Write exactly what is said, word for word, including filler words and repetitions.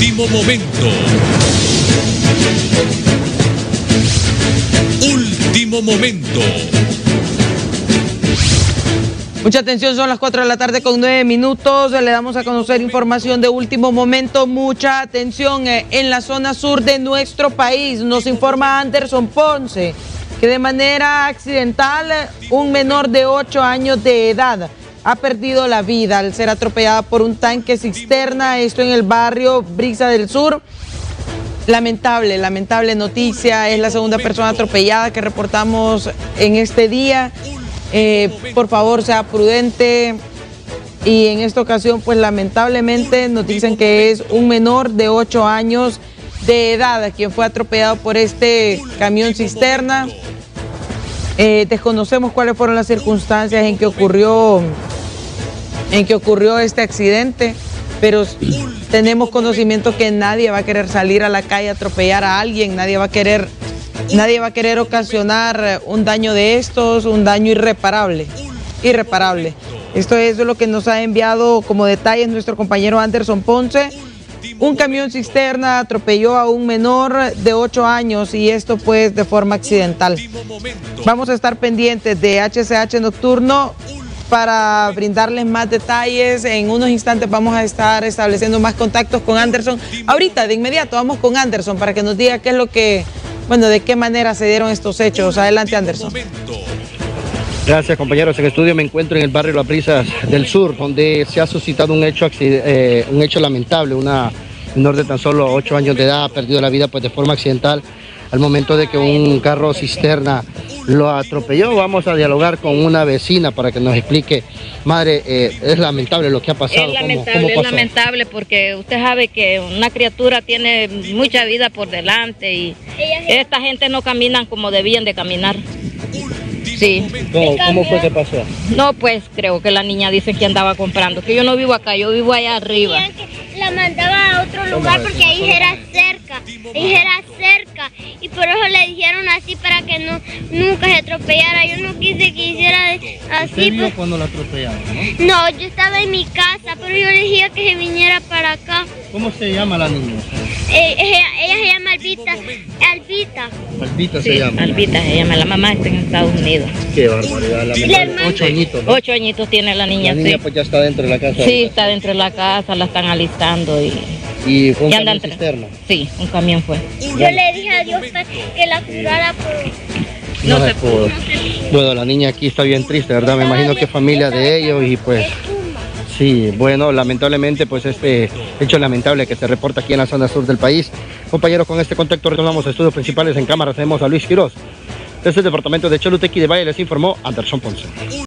Último momento. Último momento. Mucha atención, son las cuatro de la tarde con nueve minutos. Le damos a conocer información de último momento. Mucha atención en la zona sur de nuestro país. Nos informa Anderson Ponce que de manera accidental un menor de ocho años de edad ha perdido la vida al ser atropellada por un tanque cisterna. Esto en el barrio Brisa del Sur. Lamentable, lamentable noticia. Es la segunda persona atropellada que reportamos en este día. Eh, por favor, sea prudente. Y en esta ocasión, pues lamentablemente nos dicen que es un menor de ocho años de edad quien fue atropellado por este camión cisterna. Eh, desconocemos cuáles fueron las circunstancias en que ocurrió, en que ocurrió este accidente, pero tenemos conocimiento que nadie va a querer salir a la calle a atropellar a alguien, nadie va a querer, nadie va a querer ocasionar un daño de estos, un daño irreparable, irreparable. Esto es lo que nos ha enviado como detalles nuestro compañero Anderson Ponce. Un camión cisterna atropelló a un menor de ocho años y esto pues de forma accidental. Vamos a estar pendientes de H C H Nocturno para brindarles más detalles. En unos instantes vamos a estar estableciendo más contactos con Anderson. Ahorita, de inmediato, vamos con Anderson para que nos diga qué es lo que, bueno, de qué manera se dieron estos hechos. Adelante, Anderson. Gracias, compañeros. En estudio me encuentro en el barrio Las Brisas del Sur, donde se ha suscitado un hecho, eh, un hecho lamentable. Una menor de tan solo ocho años de edad ha perdido la vida pues, de forma accidental al momento de que un carro cisterna lo atropelló. Vamos a dialogar con una vecina para que nos explique. Madre, eh, es lamentable lo que ha pasado. Es lamentable, ¿Cómo, cómo es lamentable porque usted sabe que una criatura tiene mucha vida por delante y esta gente no caminan como debían de caminar. Sí. ¿Cómo, ¿Cómo fue que pasó? No, pues creo que la niña dice que andaba comprando, que yo no vivo acá, yo vivo allá arriba. Que la mandaba a otro lugar porque ahí era cerca, ahí era cerca y por eso le dijeron así para que no nunca se atropellara. Yo no quise que hiciera así. ¿Usted vio pues, cuando la atropellaron, no? No, yo estaba en mi casa, pero yo le dije que se viniera para acá. ¿Cómo se llama la niña? Eh, ella, ella se llama Albita, Albita. Albita Sí, se llama. Albita se llama, la mamá está en Estados Unidos. Qué barbaridad, la menor, ocho añitos, ¿no? Ocho añitos tiene la niña, La niña sí. pues ya está dentro de la casa. Sí, está dentro de la casa, la están alistando y... ¿Y fue un y camión andan tra- cisterna? Sí, un camión fue. Yo le dije a Dios que la curara por... No, No se se pudo. Bueno, la niña aquí está bien triste, ¿verdad? Me imagino que es familia de ellos y pues... Sí, bueno, lamentablemente pues este hecho lamentable que se reporta aquí en la zona sur del país. Compañeros, con este contacto retornamos a estudios principales en cámara. Tenemos a Luis Quiroz. Desde el departamento de Choluteca y de Valle les informó Anderson Ponce.